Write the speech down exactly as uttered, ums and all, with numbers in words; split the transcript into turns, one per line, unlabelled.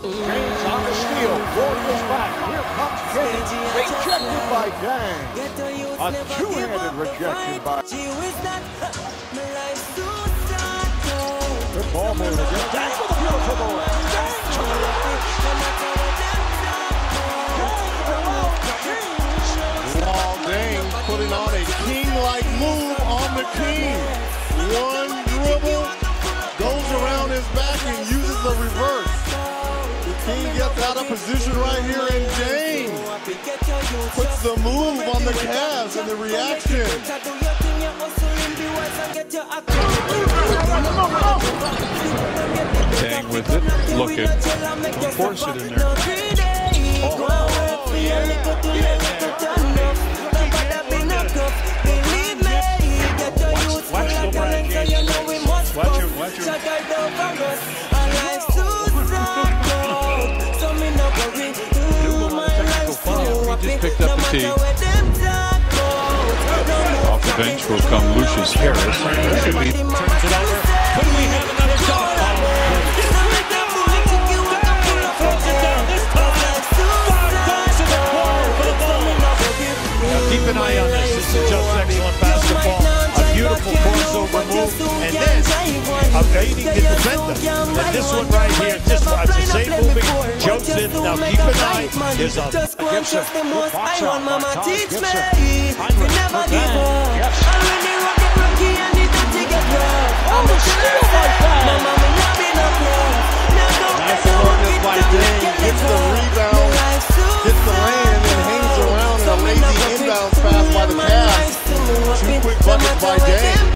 James on the steal. Warriors back. Here comes James. Rejected by Deng. A two-handed rejection by... Good ball move again. Deng with a beautiful ball. Deng to the line.
Luol Deng putting on a king-like move on the king. One dribble, goes around his back and uses the reverse. The king gets out of position right here, and Deng puts the move on the Cavs and the reaction.
Deng with it, looking, force it in there. Oh, yeah. Watch, watch LeBron James. Watch him, watch him. He just picked up the tee. Off the bench will come Lucius Harris. Turns it over. Could we have another dog? Keep an eye on this. This is just excellent basketball. A beautiful crossover move, and then evading the defender. And this one right here, just watch the same moving, jumps in. Now keep an eye. Is up.
Gibson. Good box out. Gibson. Heinrich. Yes.